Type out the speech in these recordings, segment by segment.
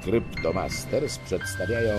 Cryptomasters przedstawiają...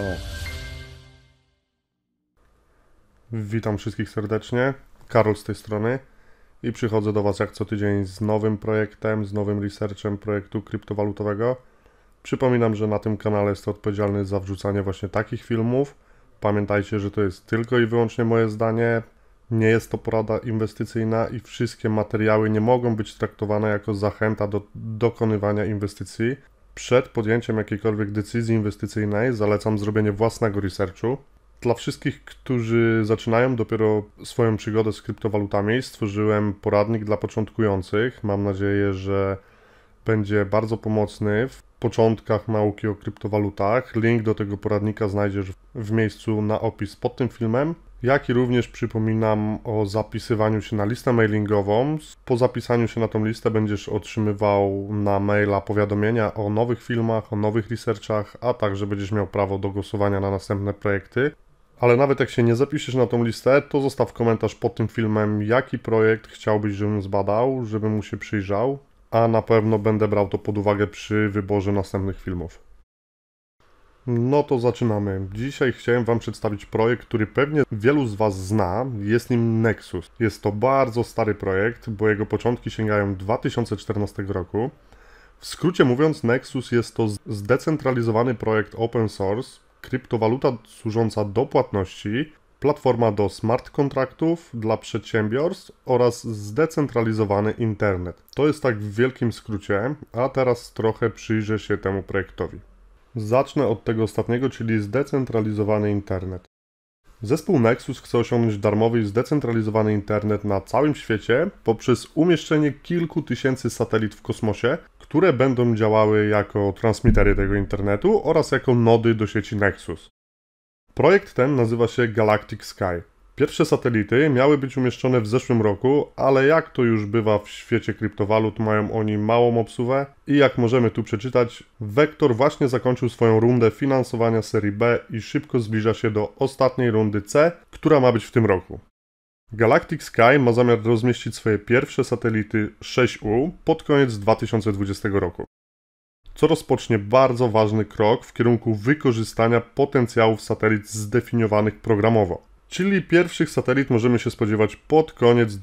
Witam wszystkich serdecznie, Karol z tej strony i przychodzę do Was jak co tydzień z nowym projektem, z nowym researchem projektu kryptowalutowego. Przypominam, że na tym kanale jestem odpowiedzialny za wrzucanie właśnie takich filmów. Pamiętajcie, że to jest tylko i wyłącznie moje zdanie, nie jest to porada inwestycyjna i wszystkie materiały nie mogą być traktowane jako zachęta do dokonywania inwestycji. Przed podjęciem jakiejkolwiek decyzji inwestycyjnej zalecam zrobienie własnego researchu. Dla wszystkich, którzy zaczynają dopiero swoją przygodę z kryptowalutami, stworzyłem poradnik dla początkujących. Mam nadzieję, że będzie bardzo pomocny w początkach nauki o kryptowalutach. Link do tego poradnika znajdziesz w miejscu na opis pod tym filmem. Jak i również przypominam o zapisywaniu się na listę mailingową. Po zapisaniu się na tą listę będziesz otrzymywał na maila powiadomienia o nowych filmach, o nowych researchach, a także będziesz miał prawo do głosowania na następne projekty. Ale nawet jak się nie zapiszesz na tą listę, to zostaw komentarz pod tym filmem, jaki projekt chciałbyś, żebym zbadał, żebym mu się przyjrzał, a na pewno będę brał to pod uwagę przy wyborze następnych filmów. No to zaczynamy. Dzisiaj chciałem Wam przedstawić projekt, który pewnie wielu z Was zna. Jest nim Nexus. Jest to bardzo stary projekt, bo jego początki sięgają 2014 roku. W skrócie mówiąc, Nexus jest to zdecentralizowany projekt open source, kryptowaluta służąca do płatności, platforma do smart kontraktów dla przedsiębiorstw oraz zdecentralizowany internet. To jest tak w wielkim skrócie, a teraz trochę przyjrzę się temu projektowi. Zacznę od tego ostatniego, czyli zdecentralizowany internet. Zespół Nexus chce osiągnąć darmowy i zdecentralizowany internet na całym świecie poprzez umieszczenie kilku tysięcy satelit w kosmosie, które będą działały jako transmitery tego internetu oraz jako nody do sieci Nexus. Projekt ten nazywa się Galactic Sky. Pierwsze satelity miały być umieszczone w zeszłym roku, ale jak to już bywa w świecie kryptowalut, mają oni małą obsługę i jak możemy tu przeczytać, Vector właśnie zakończył swoją rundę finansowania serii B i szybko zbliża się do ostatniej rundy C, która ma być w tym roku. Galactic Sky ma zamiar rozmieścić swoje pierwsze satelity 6U pod koniec 2020 roku, co rozpocznie bardzo ważny krok w kierunku wykorzystania potencjałów satelit zdefiniowanych programowo. Czyli pierwszych satelit możemy się spodziewać pod koniec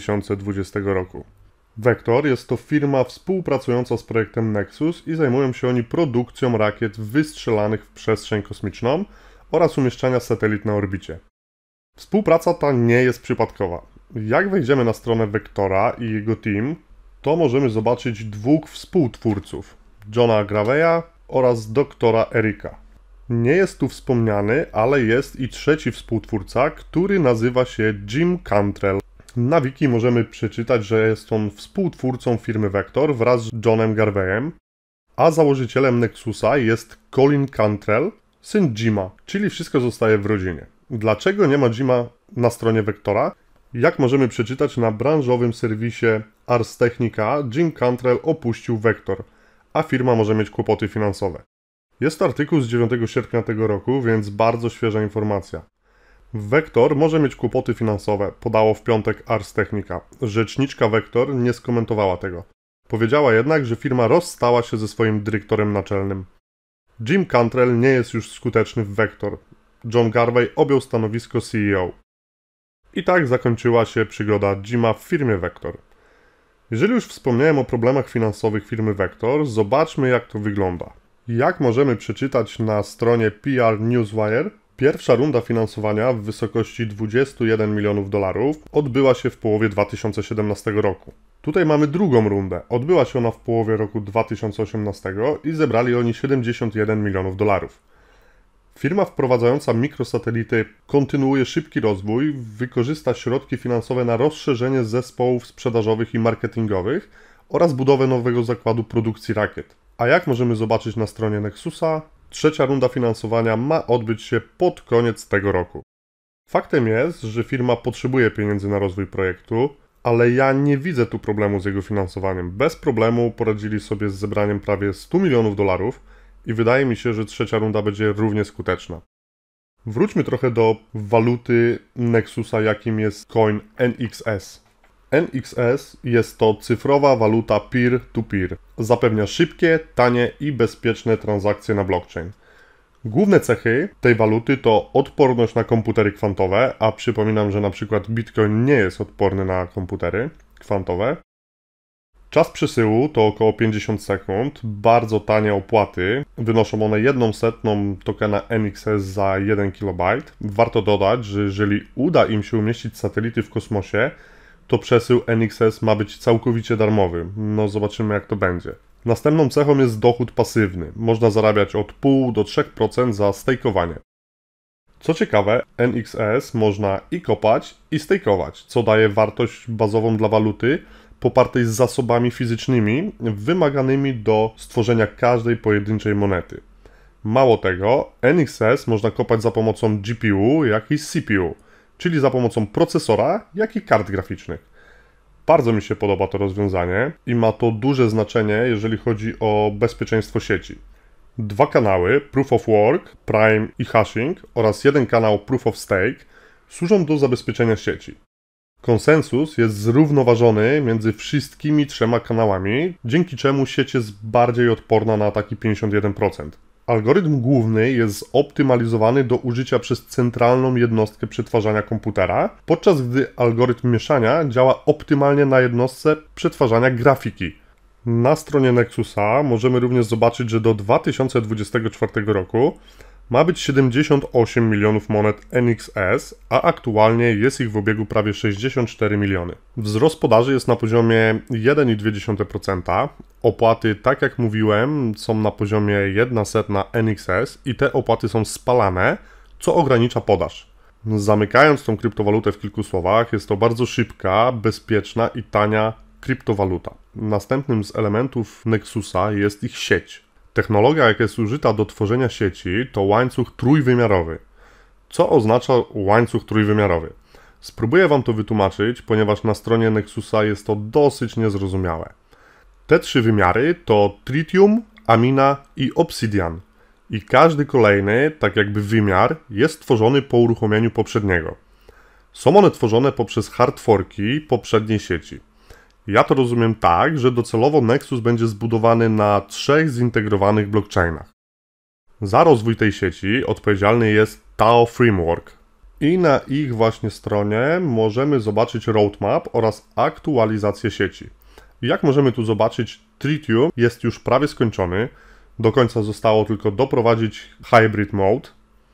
2020 roku. Vector jest to firma współpracująca z projektem Nexus i zajmują się oni produkcją rakiet wystrzelanych w przestrzeń kosmiczną oraz umieszczania satelit na orbicie. Współpraca ta nie jest przypadkowa. Jak wejdziemy na stronę Vectora i jego team, to możemy zobaczyć dwóch współtwórców, Johna Graveya oraz doktora Erika. Nie jest tu wspomniany, ale jest i trzeci współtwórca, który nazywa się Jim Cantrell. Na wiki możemy przeczytać, że jest on współtwórcą firmy Vector wraz z Johnem Garveyem, a założycielem Nexusa jest Colin Cantrell, syn Jima, czyli wszystko zostaje w rodzinie. Dlaczego nie ma Jima na stronie Vectora? Jak możemy przeczytać na branżowym serwisie Ars Technica, Jim Cantrell opuścił Vector, a firma może mieć kłopoty finansowe. Jest to artykuł z 9 sierpnia tego roku, więc bardzo świeża informacja. Vector może mieć kłopoty finansowe, podało w piątek Ars Technica. Rzeczniczka Vector nie skomentowała tego. Powiedziała jednak, że firma rozstała się ze swoim dyrektorem naczelnym. Jim Cantrell nie jest już skuteczny w Vector. John Garvey objął stanowisko CEO. I tak zakończyła się przygoda Jima w firmie Vector. Jeżeli już wspomniałem o problemach finansowych firmy Vector, zobaczmy jak to wygląda. Jak możemy przeczytać na stronie PR Newswire, pierwsza runda finansowania w wysokości 21 milionów dolarów odbyła się w połowie 2017 roku. Tutaj mamy drugą rundę. Odbyła się ona w połowie roku 2018 i zebrali oni 71 milionów dolarów. Firma wprowadzająca mikrosatelity kontynuuje szybki rozwój, wykorzysta środki finansowe na rozszerzenie zespołów sprzedażowych i marketingowych oraz budowę nowego zakładu produkcji rakiet. A jak możemy zobaczyć na stronie Nexusa, trzecia runda finansowania ma odbyć się pod koniec tego roku. Faktem jest, że firma potrzebuje pieniędzy na rozwój projektu, ale ja nie widzę tu problemu z jego finansowaniem. Bez problemu poradzili sobie z zebraniem prawie 100 milionów dolarów i wydaje mi się, że trzecia runda będzie równie skuteczna. Wróćmy trochę do waluty Nexusa, jakim jest coin NXS. NXS jest to cyfrowa waluta peer-to-peer. Zapewnia szybkie, tanie i bezpieczne transakcje na blockchain. Główne cechy tej waluty to odporność na komputery kwantowe, a przypominam, że na przykład Bitcoin nie jest odporny na komputery kwantowe. Czas przesyłu to około 50 sekund, bardzo tanie opłaty, wynoszą one 1/100 tokena NXS za 1 KB. Warto dodać, że jeżeli uda im się umieścić satelity w kosmosie, to przesył NXS ma być całkowicie darmowy. No zobaczymy, jak to będzie. Następną cechą jest dochód pasywny. Można zarabiać od 0,5 do 3% za stejkowanie. Co ciekawe, NXS można i kopać, i stejkować, co daje wartość bazową dla waluty popartej z zasobami fizycznymi wymaganymi do stworzenia każdej pojedynczej monety. Mało tego, NXS można kopać za pomocą GPU, jak i CPU, czyli za pomocą procesora, jak i kart graficznych. Bardzo mi się podoba to rozwiązanie i ma to duże znaczenie, jeżeli chodzi o bezpieczeństwo sieci. 2 kanały Proof of Work, Prime i Hashing oraz 1 kanał Proof of Stake służą do zabezpieczenia sieci. Konsensus jest zrównoważony między wszystkimi 3 kanałami, dzięki czemu sieć jest bardziej odporna na ataki 51%. Algorytm główny jest zoptymalizowany do użycia przez centralną jednostkę przetwarzania komputera, podczas gdy algorytm mieszania działa optymalnie na jednostce przetwarzania grafiki. Na stronie Nexusa możemy również zobaczyć, że do 2024 roku ma być 78 milionów monet NXS, a aktualnie jest ich w obiegu prawie 64 miliony. Wzrost podaży jest na poziomie 1,2%. Opłaty, tak jak mówiłem, są na poziomie 1/100 NXS i te opłaty są spalane, co ogranicza podaż. Zamykając tą kryptowalutę w kilku słowach, jest to bardzo szybka, bezpieczna i tania kryptowaluta. Następnym z elementów Nexusa jest ich sieć. Technologia, jaka jest użyta do tworzenia sieci, to łańcuch trójwymiarowy. Co oznacza łańcuch trójwymiarowy? Spróbuję Wam to wytłumaczyć, ponieważ na stronie Nexusa jest to dosyć niezrozumiałe. Te 3 wymiary to Tritium, Amina i Obsidian. I każdy kolejny, tak jakby wymiar, jest tworzony po uruchomieniu poprzedniego. Są one tworzone poprzez hard forki poprzedniej sieci. Ja to rozumiem tak, że docelowo Nexus będzie zbudowany na 3 zintegrowanych blockchainach. Za rozwój tej sieci odpowiedzialny jest Tao Framework. I na ich właśnie stronie możemy zobaczyć roadmap oraz aktualizację sieci. Jak możemy tu zobaczyć, Tritium jest już prawie skończony. Do końca zostało tylko doprowadzić Hybrid Mode.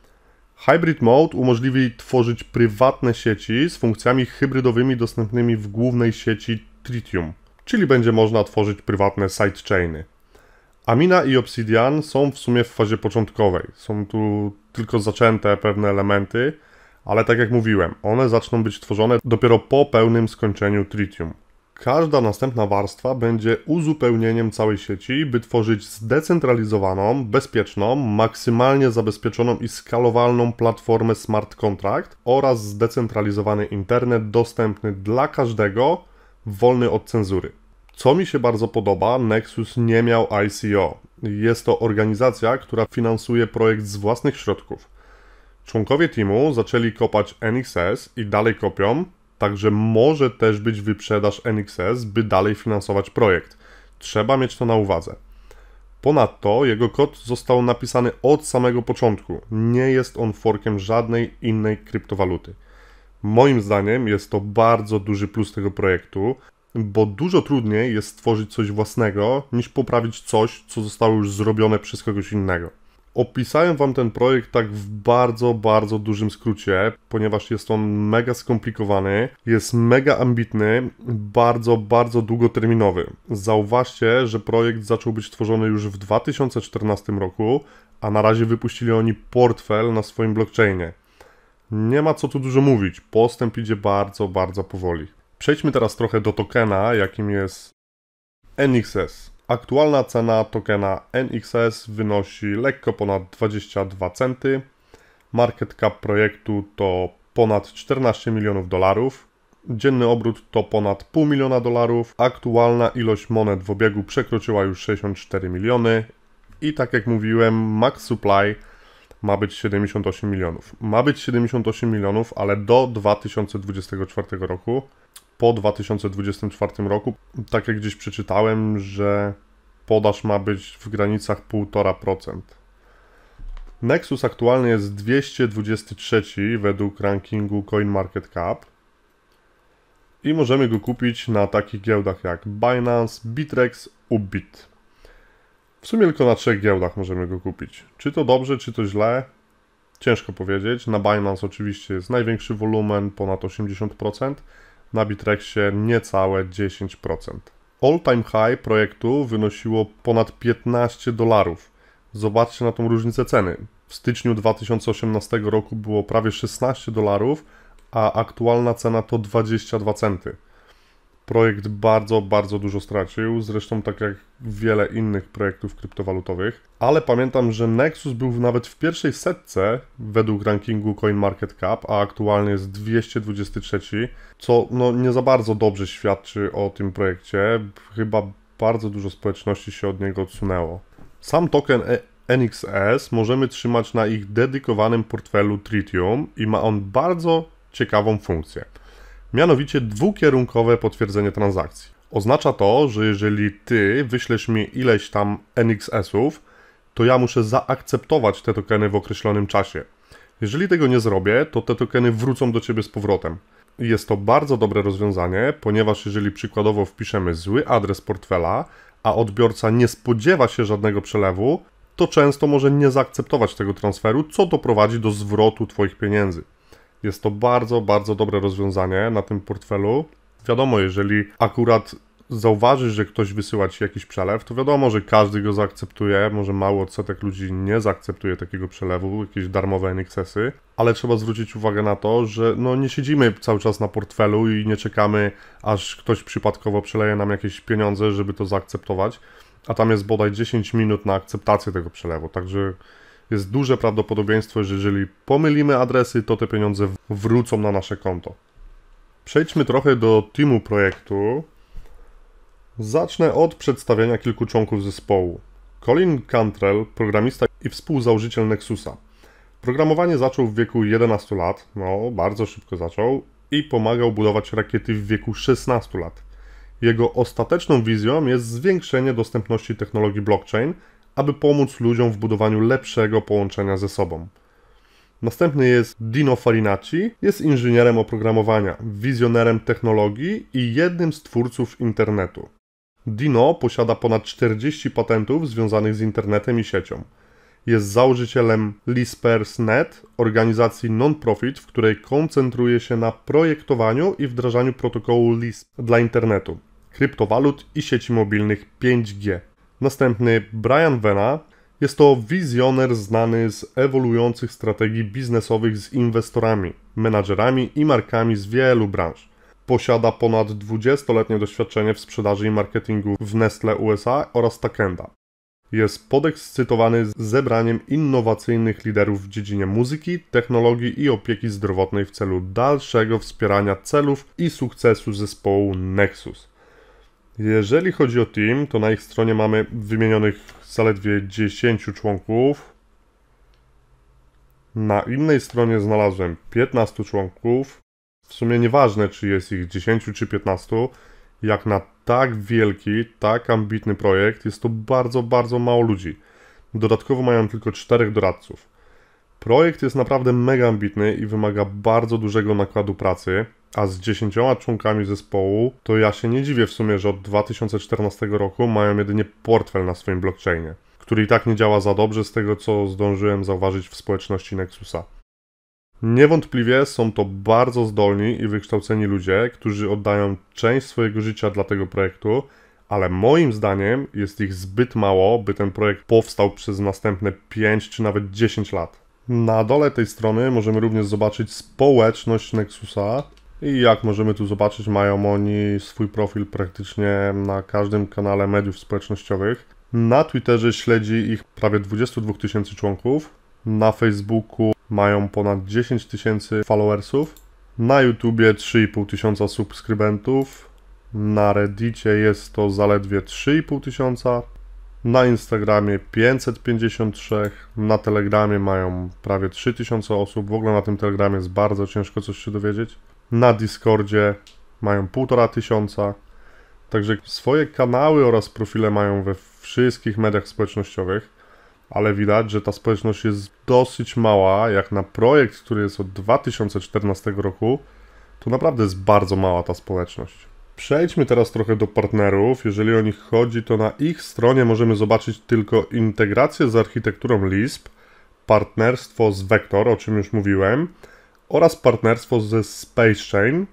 Hybrid Mode umożliwi tworzyć prywatne sieci z funkcjami hybrydowymi dostępnymi w głównej sieci Tritium, czyli będzie można tworzyć prywatne sidechainy. Amina i Obsidian są w sumie w fazie początkowej. Są tu tylko zaczęte pewne elementy, ale tak jak mówiłem, one zaczną być tworzone dopiero po pełnym skończeniu Tritium. Każda następna warstwa będzie uzupełnieniem całej sieci, by tworzyć zdecentralizowaną, bezpieczną, maksymalnie zabezpieczoną i skalowalną platformę smart contract oraz zdecentralizowany internet dostępny dla każdego, wolny od cenzury. Co mi się bardzo podoba, Nexus nie miał ICO. Jest to organizacja, która finansuje projekt z własnych środków. Członkowie teamu zaczęli kopać NXS i dalej kopią, także może też być wyprzedaż NXS, by dalej finansować projekt. Trzeba mieć to na uwadze. Ponadto jego kod został napisany od samego początku. Nie jest on forkiem żadnej innej kryptowaluty. Moim zdaniem jest to bardzo duży plus tego projektu, bo dużo trudniej jest stworzyć coś własnego, niż poprawić coś, co zostało już zrobione przez kogoś innego. Opisałem Wam ten projekt tak w bardzo dużym skrócie, ponieważ jest on mega skomplikowany, jest mega ambitny, bardzo długoterminowy. Zauważcie, że projekt zaczął być tworzony już w 2014 roku, a na razie wypuścili oni portfel na swoim blockchainie. Nie ma co tu dużo mówić, postęp idzie bardzo powoli. Przejdźmy teraz trochę do tokena, jakim jest NXS. Aktualna cena tokena NXS wynosi lekko ponad 22 centy. Market cap projektu to ponad 14 milionów dolarów. Dzienny obrót to ponad $500 000. Aktualna ilość monet w obiegu przekroczyła już 64 miliony. I tak jak mówiłem, max supply ma być 78 milionów. Ma być 78 milionów, ale do 2024 roku. po 2024 roku. Tak jak gdzieś przeczytałem, że podaż ma być w granicach 1,5%. Nexus aktualnie jest 223 według rankingu CoinMarketCap i możemy go kupić na takich giełdach jak Binance, Bittrex, Upbit. W sumie tylko na 3 giełdach możemy go kupić. Czy to dobrze, czy to źle? Ciężko powiedzieć. Na Binance oczywiście jest największy wolumen, ponad 80%. Na Bittrexie niecałe 10%. All-time high projektu wynosiło ponad $15. Zobaczcie na tą różnicę ceny. W styczniu 2018 roku było prawie $16, a aktualna cena to 22 centy. Projekt bardzo, bardzo dużo stracił, zresztą tak jak wiele innych projektów kryptowalutowych, ale pamiętam, że Nexus był nawet w pierwszej setce według rankingu CoinMarketCap, a aktualnie jest 223, co no nie za bardzo dobrze świadczy o tym projekcie. Chyba bardzo dużo społeczności się od niego odsunęło. Sam token NXS możemy trzymać na ich dedykowanym portfelu Tritium i ma on bardzo ciekawą funkcję. Mianowicie dwukierunkowe potwierdzenie transakcji. Oznacza to, że jeżeli ty wyślesz mi ileś tam NXS-ów, to ja muszę zaakceptować te tokeny w określonym czasie. Jeżeli tego nie zrobię, to te tokeny wrócą do ciebie z powrotem. Jest to bardzo dobre rozwiązanie, ponieważ jeżeli przykładowo wpiszemy zły adres portfela, a odbiorca nie spodziewa się żadnego przelewu, to często może nie zaakceptować tego transferu, co doprowadzi do zwrotu twoich pieniędzy. Jest to bardzo, bardzo dobre rozwiązanie na tym portfelu. Wiadomo, jeżeli akurat zauważysz, że ktoś wysyła ci jakiś przelew, to wiadomo, że każdy go zaakceptuje, może mały odsetek ludzi nie zaakceptuje takiego przelewu, jakieś darmowe NXS-y, ale trzeba zwrócić uwagę na to, że no nie siedzimy cały czas na portfelu i nie czekamy, aż ktoś przypadkowo przeleje nam jakieś pieniądze, żeby to zaakceptować, a tam jest bodaj 10 minut na akceptację tego przelewu, także jest duże prawdopodobieństwo, że jeżeli pomylimy adresy, to te pieniądze wrócą na nasze konto. Przejdźmy trochę do teamu projektu. Zacznę od przedstawienia kilku członków zespołu. Colin Cantrell, programista i współzałożyciel Nexusa. Programowanie zaczął w wieku 11 lat, no bardzo szybko zaczął, i pomagał budować rakiety w wieku 16 lat. Jego ostateczną wizją jest zwiększenie dostępności technologii blockchain, aby pomóc ludziom w budowaniu lepszego połączenia ze sobą. Następny jest Dino Farinacci, jest inżynierem oprogramowania, wizjonerem technologii i jednym z twórców internetu. Dino posiada ponad 40 patentów związanych z internetem i siecią. Jest założycielem Lispers.net, organizacji non-profit, w której koncentruje się na projektowaniu i wdrażaniu protokołu Lisp dla internetu, kryptowalut i sieci mobilnych 5G. Następny Brian Vena, jest to wizjoner znany z ewoluujących strategii biznesowych z inwestorami, menadżerami i markami z wielu branż. Posiada ponad 20-letnie doświadczenie w sprzedaży i marketingu w Nestle USA oraz Takenda. Jest podekscytowany zebraniem innowacyjnych liderów w dziedzinie muzyki, technologii i opieki zdrowotnej w celu dalszego wspierania celów i sukcesu zespołu Nexus. Jeżeli chodzi o team, to na ich stronie mamy wymienionych zaledwie 10 członków. Na innej stronie znalazłem 15 członków. W sumie nieważne, czy jest ich 10 czy 15. Jak na tak wielki, tak ambitny projekt, jest to bardzo, bardzo mało ludzi. Dodatkowo mają tylko 4 doradców. Projekt jest naprawdę mega ambitny i wymaga bardzo dużego nakładu pracy, a z 10 członkami zespołu, to ja się nie dziwię w sumie, że od 2014 roku mają jedynie portfel na swoim blockchainie, który i tak nie działa za dobrze z tego, co zdążyłem zauważyć w społeczności Nexusa. Niewątpliwie są to bardzo zdolni i wykształceni ludzie, którzy oddają część swojego życia dla tego projektu, ale moim zdaniem jest ich zbyt mało, by ten projekt powstał przez następne 5 czy nawet 10 lat. Na dole tej strony możemy również zobaczyć społeczność Nexusa i jak możemy tu zobaczyć, mają oni swój profil praktycznie na każdym kanale mediów społecznościowych. Na Twitterze śledzi ich prawie 22 000 członków, na Facebooku mają ponad 10 000 followersów, na YouTubie 3,5 tysiąca subskrybentów, na Reddicie jest to zaledwie 3,5 tysiąca, na Instagramie 553, na Telegramie mają prawie 3000 osób, w ogóle na tym Telegramie jest bardzo ciężko coś się dowiedzieć. Na Discordzie mają 1500. Także swoje kanały oraz profile mają we wszystkich mediach społecznościowych, ale widać, że ta społeczność jest dosyć mała, jak na projekt, który jest od 2014 roku, to naprawdę jest bardzo mała ta społeczność. Przejdźmy teraz trochę do partnerów. Jeżeli o nich chodzi, to na ich stronie możemy zobaczyć tylko integrację z architekturą Lisp, partnerstwo z Vector, o czym już mówiłem, oraz partnerstwo ze SpaceChain,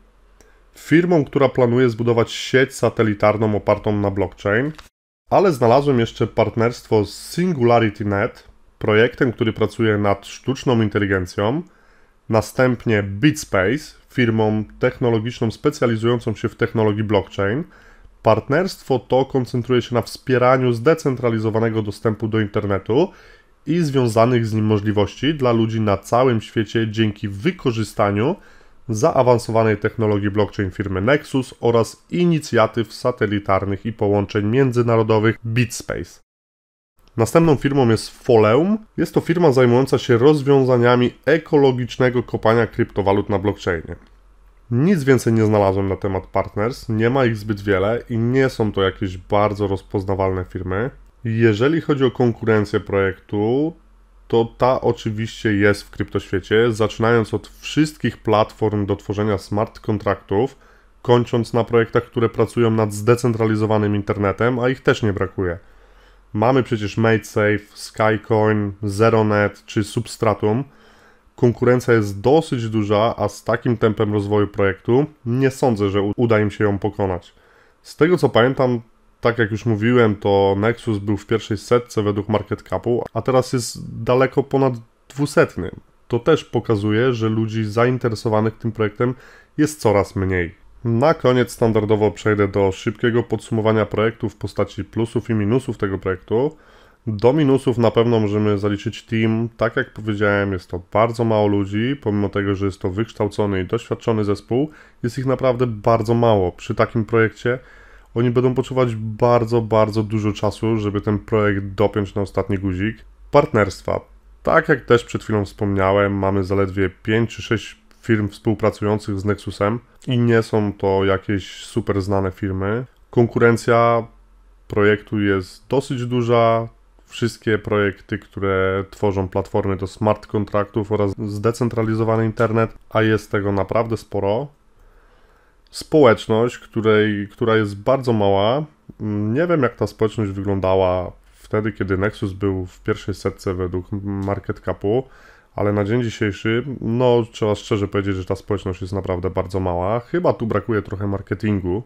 firmą, która planuje zbudować sieć satelitarną opartą na blockchain. Ale znalazłem jeszcze partnerstwo z SingularityNet, projektem, który pracuje nad sztuczną inteligencją, następnie BitSpace, firmą technologiczną specjalizującą się w technologii blockchain. Partnerstwo to koncentruje się na wspieraniu zdecentralizowanego dostępu do internetu i związanych z nim możliwości dla ludzi na całym świecie dzięki wykorzystaniu zaawansowanej technologii blockchain firmy Nexus oraz inicjatyw satelitarnych i połączeń międzynarodowych BitSpace. Następną firmą jest Foleum. Jest to firma zajmująca się rozwiązaniami ekologicznego kopania kryptowalut na blockchainie. Nic więcej nie znalazłem na temat partners, nie ma ich zbyt wiele i nie są to jakieś bardzo rozpoznawalne firmy. Jeżeli chodzi o konkurencję projektu, to ta oczywiście jest w kryptoświecie, zaczynając od wszystkich platform do tworzenia smart kontraktów, kończąc na projektach, które pracują nad zdecentralizowanym internetem, a ich też nie brakuje. Mamy przecież MadeSafe, Skycoin, Zeronet czy Substratum. Konkurencja jest dosyć duża, a z takim tempem rozwoju projektu nie sądzę, że uda im się ją pokonać. Z tego co pamiętam, tak jak już mówiłem, to Nexus był w pierwszej setce według market capu, a teraz jest daleko ponad 200. To też pokazuje, że ludzi zainteresowanych tym projektem jest coraz mniej. Na koniec standardowo przejdę do szybkiego podsumowania projektu w postaci plusów i minusów tego projektu. Do minusów na pewno możemy zaliczyć team. Tak jak powiedziałem, jest to bardzo mało ludzi, pomimo tego, że jest to wykształcony i doświadczony zespół, jest ich naprawdę bardzo mało. Przy takim projekcie oni będą potrzebować bardzo dużo czasu, żeby ten projekt dopiąć na ostatni guzik. Partnerstwa. Tak jak też przed chwilą wspomniałem, mamy zaledwie 5 czy 6 firm współpracujących z Nexusem i nie są to jakieś super znane firmy. Konkurencja projektu jest dosyć duża. Wszystkie projekty, które tworzą platformy do smart kontraktów oraz zdecentralizowany internet, a jest tego naprawdę sporo. Społeczność, która jest bardzo mała. Nie wiem, jak ta społeczność wyglądała wtedy, kiedy Nexus był w pierwszej setce według market capu, ale na dzień dzisiejszy, no trzeba szczerze powiedzieć, że ta społeczność jest naprawdę bardzo mała. Chyba tu brakuje trochę marketingu.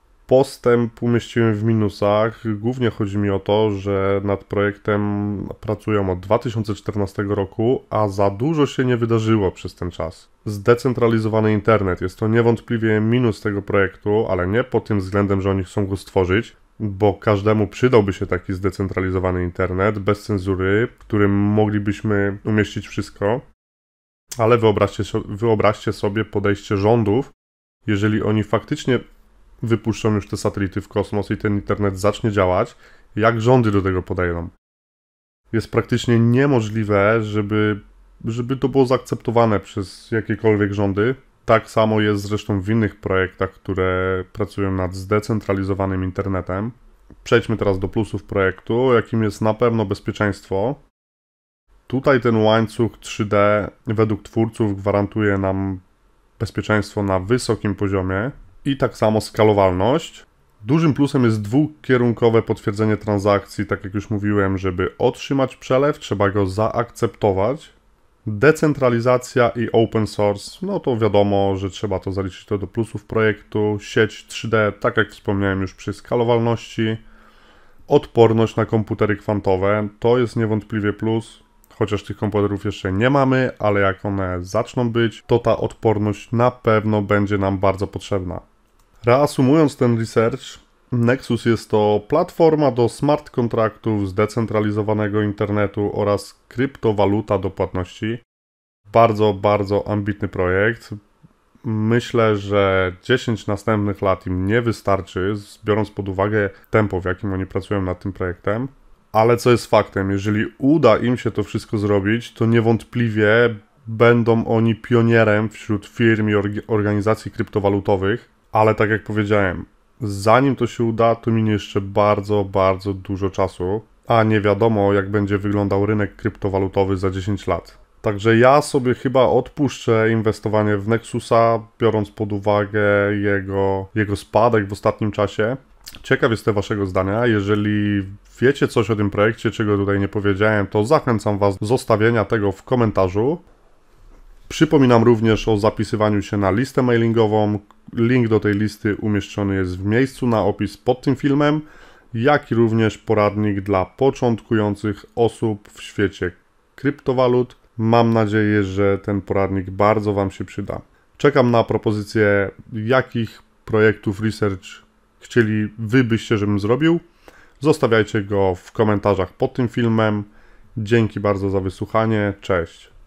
Postęp umieściłem w minusach. Głównie chodzi mi o to, że nad projektem pracują od 2014 roku, a za dużo się nie wydarzyło przez ten czas. Zdecentralizowany internet jest to niewątpliwie minus tego projektu, ale nie pod tym względem, że oni chcą go stworzyć, bo każdemu przydałby się taki zdecentralizowany internet bez cenzury, w którym moglibyśmy umieścić wszystko. Ale wyobraźcie sobie podejście rządów, jeżeli oni faktycznie wypuszczą już te satelity w kosmos i ten internet zacznie działać, jak rządy do tego podejdą. Jest praktycznie niemożliwe, żeby to było zaakceptowane przez jakiekolwiek rządy. Tak samo jest zresztą w innych projektach, które pracują nad zdecentralizowanym internetem. Przejdźmy teraz do plusów projektu, jakim jest na pewno bezpieczeństwo. Tutaj ten łańcuch 3D według twórców gwarantuje nam bezpieczeństwo na wysokim poziomie. I tak samo skalowalność. Dużym plusem jest dwukierunkowe potwierdzenie transakcji, tak jak już mówiłem, żeby otrzymać przelew, trzeba go zaakceptować. Decentralizacja i open source, no to wiadomo, że trzeba to zaliczyć do plusów projektu. Sieć 3D, tak jak wspomniałem już przy skalowalności. Odporność na komputery kwantowe, to jest niewątpliwie plus. Chociaż tych komputerów jeszcze nie mamy, ale jak one zaczną być, to ta odporność na pewno będzie nam bardzo potrzebna. Reasumując ten research, Nexus jest to platforma do smart kontraktów, zdecentralizowanego internetu oraz kryptowaluta do płatności. Bardzo ambitny projekt. Myślę, że 10 następnych lat im nie wystarczy, biorąc pod uwagę tempo, w jakim oni pracują nad tym projektem. Ale co jest faktem, jeżeli uda im się to wszystko zrobić, to niewątpliwie będą oni pionierem wśród firm i organizacji kryptowalutowych, Ale tak jak powiedziałem, zanim to się uda, to minie jeszcze bardzo, bardzo dużo czasu, a nie wiadomo, jak będzie wyglądał rynek kryptowalutowy za 10 lat. Także ja sobie chyba odpuszczę inwestowanie w Nexusa, biorąc pod uwagę jego spadek w ostatnim czasie. Ciekaw jestem waszego zdania. Jeżeli wiecie coś o tym projekcie, czego tutaj nie powiedziałem, to zachęcam was do zostawienia tego w komentarzu. Przypominam również o zapisywaniu się na listę mailingową. Link do tej listy umieszczony jest w miejscu na opis pod tym filmem, jak i również poradnik dla początkujących osób w świecie kryptowalut. Mam nadzieję, że ten poradnik bardzo wam się przyda. Czekam na propozycję, jakich projektów research wy byście, żebym zrobił. Zostawiajcie go w komentarzach pod tym filmem. Dzięki bardzo za wysłuchanie. Cześć.